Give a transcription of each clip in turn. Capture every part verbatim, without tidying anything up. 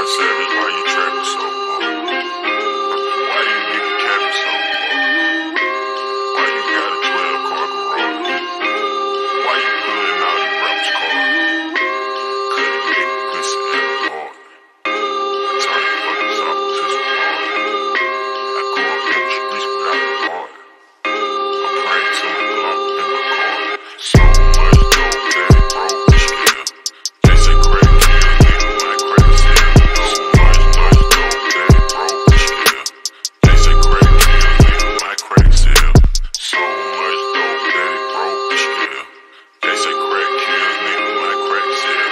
Young Savage, why you trapping so hard? Why you nigga capping so hard? Why you got a twelve car garage? Why you pulling all these rappers' cars? Cut a nigga pussy in the heart. I turn the fuckers off to some hard. I go up in the streets without a heart. I'm praying to a Glock in my car. So much dope that it broke the scale. They say crack kill, nigga like crack sell. So much, much dope that it broke the scale. They say crack kill, nigga like crack sell. So much dope that it broke the scale. They say crack kill, nigga like crack sell.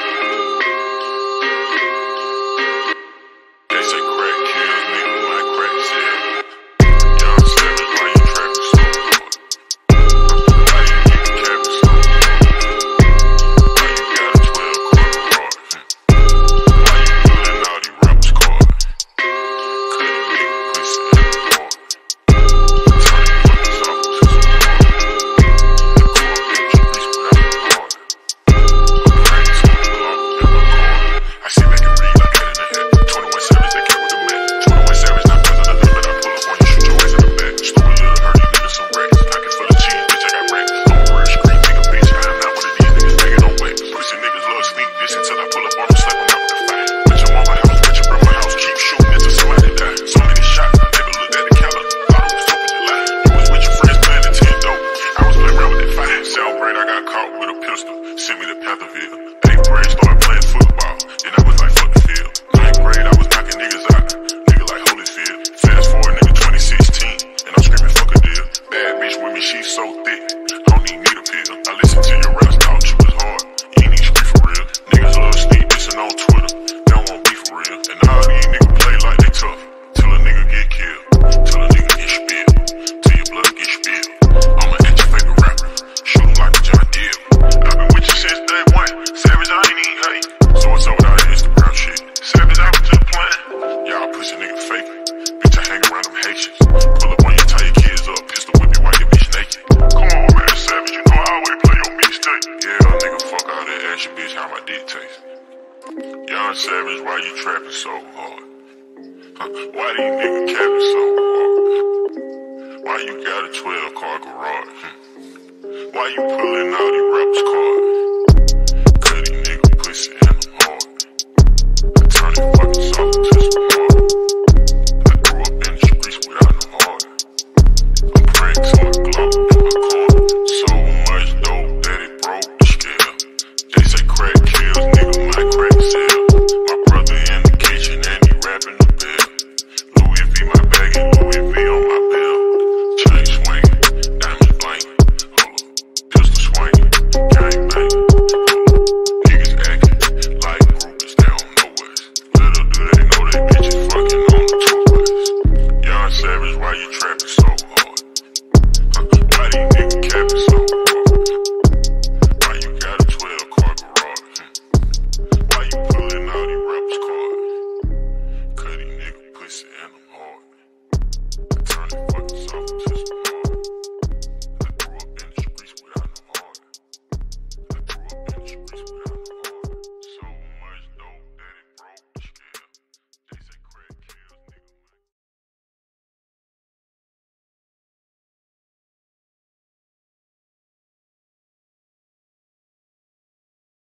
They say crack kill, nigga like crack sell. Young Savage, why you trapping so hard? Why you nigga capping so hard? Why you got a twelve car garage? Why you pulling all these rappers' cars? Cut a nigga pussy in the heart. I turn the fuckers off to some hard. I go up in the streets without a heart. I'm praying to a Glock in my car. I see they can read like that in the head. twenty-one Savage, they care with the man. twenty-one Savage, not cause of the limit. I pull up on you, shoot your ass in the back. Stupid little hurdy, nigga, some racks. Pocket full of cheese, bitch, I got racks. I'm a real street nigga, bitch. I am not one of these niggas begging on wax. Pussy niggas love sneak this until I pull up on them, slap them out with a fire. Bitch, I'm on my house, bitch, I'm my house. Keep shooting until somebody die. So many shots, I never looked at the counter. Thought it was stupid to lie. You was with your friends playing Nintendo. I was playing around with that fire. Seventh grade, I got caught with a pistol. Sent me to Pantherville. Eighth grade, started playing football. Then I was like, fuck the field. Ninth grade, I was knocking niggas out. Nigga like Holyfield. Fast forward, nigga, twenty sixteen. And I'm screaming, fuck a deal. Bad bitch with me, she so thick. I don't even need a pill. I listen to your raps, thought you was hard. You ain't even street for real. Niggas love sneak dissing on Twitter. They don't want beef for real. And all these niggas play like they tough. Till a nigga get killed. Till a nigga get spilled. Till your blood get spilled. I'ma at your favorite rapper. Shoot him like a John Deere. I've been with you since day one. Savage, I ain't even hate. So what's up with all that Instagram shit? Savage, I was to the plan. Y'all pussy nigga fake. Bitch, I hang around them Haitians. Pull up on you, tie your kids up. Pistol whip you while your bitch naked. Come on, man, Savage, you know I always play your mixtape. Yeah, nigga, fuck all that. Ask your bitch how my dick taste. Young Savage, why you trapping so hard? Huh? Why these niggas capping so hard? Why you got a twelve car garage? Hmm. Why you pulling all these rappers' cars? Cut these nigga pussy in the heart. I turn the fucking soft to some